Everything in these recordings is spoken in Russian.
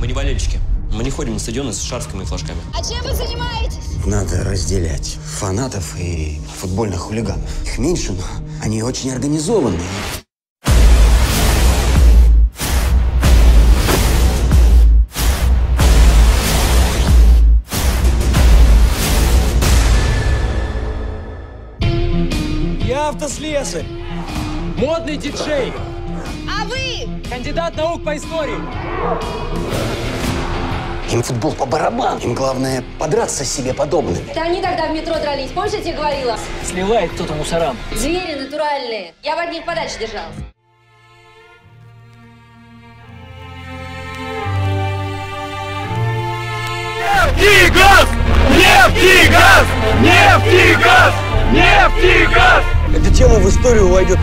Мы не болельщики. Мы не ходим на стадионы с шарфиками и флажками. А чем вы занимаетесь? Надо разделять фанатов и футбольных хулиганов. Их меньше, но они очень организованные. Я автослесарь, модный диджей. А вы? Кандидат наук по истории. Им футбол по барабану. Им главное подраться с себе подобными. Это они тогда в метро дрались, помнишь, я тебе говорила? Сливает кто-то мусорам. Звери натуральные. Я в одних подальше держалась. Нефтегаз! Нефтегаз! Нефтегаз! Нефтегаз! Эта тема в историю войдет.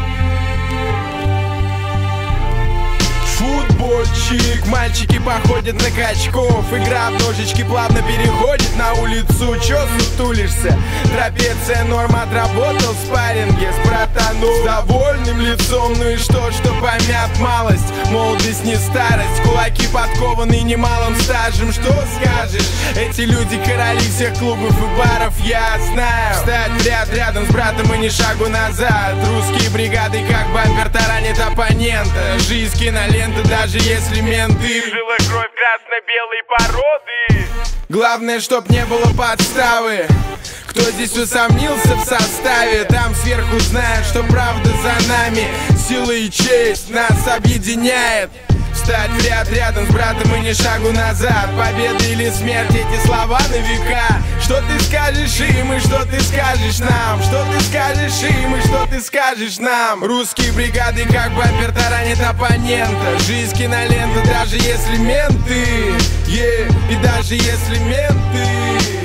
Футбольчик, мальчики походят на качков. Игра в ножички плавно переходит на улицу. Чё сутулишься? Трапеция норм, отработал в спарринге с братаном. С довольным лицом, ну и что помят малость. Молодость не старость, кулаки подкованы немалым стажем. Что скажешь? Эти люди короли всех клубов и баров, я знаю. Встать в ряд рядом с братом и ни шагу назад. Русские бригады как бампер таранит оппонента. Жизнь кинолента, даже если менты. Жила кровь красно-белой породы. Главное, чтоб не было подставы. Кто здесь усомнился в составе, там сверху знают, что правда за нами. Сила и честь нас объединяет. Встать в ряд рядом с братом и ни шагу назад. Победа или смерть, эти слова на века. Что ты скажешь им и что ты скажешь нам? Что ты скажешь им и что ты скажешь нам? Русские бригады как бампер таранит оппонента. Жизнь кинолента, даже если менты, и даже если менты.